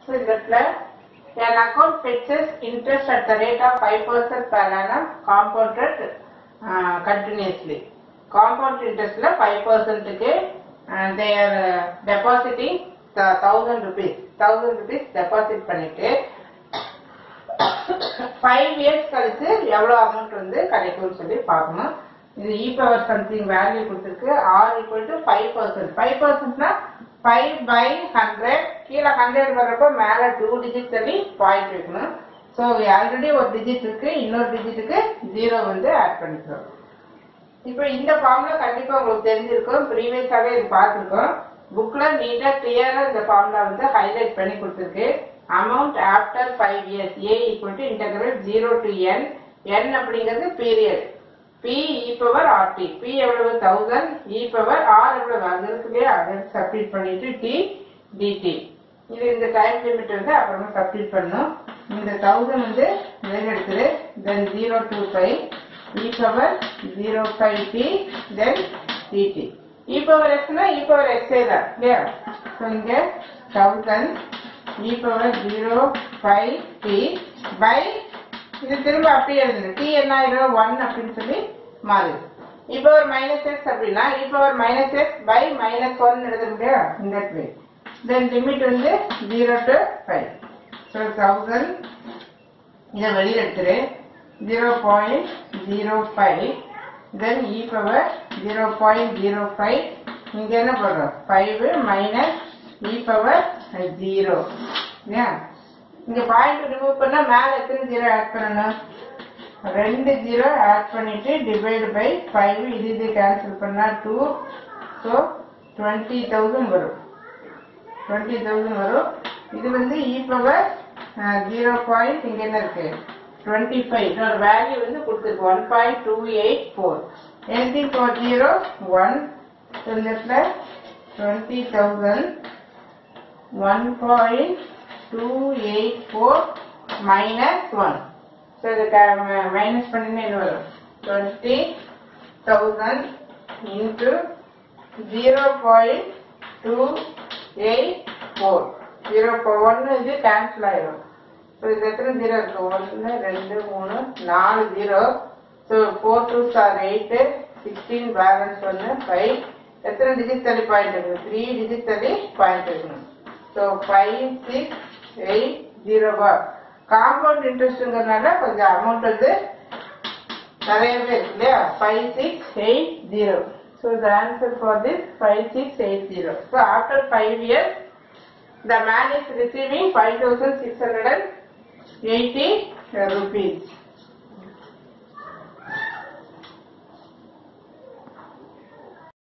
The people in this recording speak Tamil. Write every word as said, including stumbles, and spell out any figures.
So இதுல an account fixes interest at the rate of five percent per annum compounded uh, continuously. Compound interest la five percent க்கு uh, they are uh, depositing the one thousand rupees. one thousand rupees deposit பண்ணிட்டு five years கழிச்சு எவ்வளவு amount வந்து கிடைக்கும்னு சொல்லி பார்க்கணும். இது e power something value கொடுத்திருக்கு r equal to five percent. five percent னா five by one hundred கீழ one hundred வரப்ப மேல two digits தள்ளி பாயிண்ட் வைக்கணும். சோ ஆல்ரெடி ஒரு டிஜிட் இருக்கு, இன்னொரு டிஜிட்டுக்கு zero வந்து ஆட் பண்ணிக்கிறோம். இப்போ இந்த ஃபார்முலா கண்டிப்பா உங்களுக்கு தெரிஞ்சிருக்கும், ப்ரீவியஸாவே இது பார்த்திருக்கோம். புக்ல நீட்டா கிளியரா இந்த ஃபார்முலா வந்து ஹைலைட் பண்ணி கொடுத்திருக்கு. Amount after five years a equal to integral zero to n. n அப்படிங்கிறது period. p e power rt. p எவ்வளவு one thousand, e power r எவ்வளவு அங்க இருக்கு இல்லையா, அதை சப்ஸ்டிட் பண்ணிட்டு t dt. இது இந்த டைம் லிமிட் வந்து அப்புறமா சப்ஸ்டிட் பண்ணணும். இந்த one thousand வந்து வெளிய எடுத்துரு, then zero to five e power zero five t then dt. e power x னா e power x தான் இல்லையா. ஸோ இங்க one thousand e power zero five t by இது திரும்ப அப்படியே எழுதுங்க. t என்ன ஆயிரும் one அப்படின்னு சொல்லி மாறுது. e power minus x அப்படின்னா e power minus x by minus one எழுத முடியா இந்த வே. then limit வந்து zero to five. so one thousand இதை வெளியில் எடுத்துரு, zero point zero five then e power zero point zero five. இங்க என்ன போடுறோம், five minus e power zero. இங்க பாயிண்ட் ரிமூவ் பண்ணா மேல எத்தனை ஜீரோ ஆட் பண்ணணும், ரெண்டு ஜீரோ ஆட் பண்ணிட்டு டிவைட் பை five. இது இது கேன்சல் பண்ணா two. ஸோ டுவெண்ட்டி தௌசண்ட் வரும், டுவெண்ட்டி தௌசண்ட் வரும். இது வந்து இ பவர் ஜீரோ பாயிண்ட் இங்க என்ன இருக்கு டுவெண்ட்டி ஃபைவ். இதோட வேல்யூ வந்து கொடுத்துருக்கு one point two eight four. Anything for zero one. இந்த twenty thousand one point two eight four minus one. So the minus பண்ணீங்கன்னா என்ன வரும், twenty thousand into zero point two eight four. zero point one இது கேன்சல் ஆயிடும். ஸோ இது எத்தனை ஜீரோ இருக்கு, ஒன்று ரெண்டு மூணு நாலு ஜீரோ. ஸோ ஃபோர் டூ சார் எயிட்டு, சிக்ஸ்டீன் பேலன்ஸ் ஒன்று ஃபைவ். எத்தனை டிஜிட் தள்ளி பாயிண்ட் இருக்குது, த்ரீ டிஜிட் தள்ளி பாயிண்ட் இருக்கணும். So five six eight zero bar. Compound இன்ட்ரெஸ்ட்ங்கிறதுனால கொஞ்சம் அமௌண்ட் வந்து நிறையவே இருக்கு இல்லையா, five six eight zero. So the answer for this five six eight zero. So after five years the man is receiving five thousand six hundred eighty rupees.